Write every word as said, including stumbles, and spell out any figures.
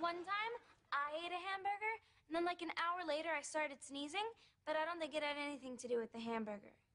one time, I ate a hamburger, and then like an hour later, I started sneezing, but I don't think it had anything to do with the hamburger.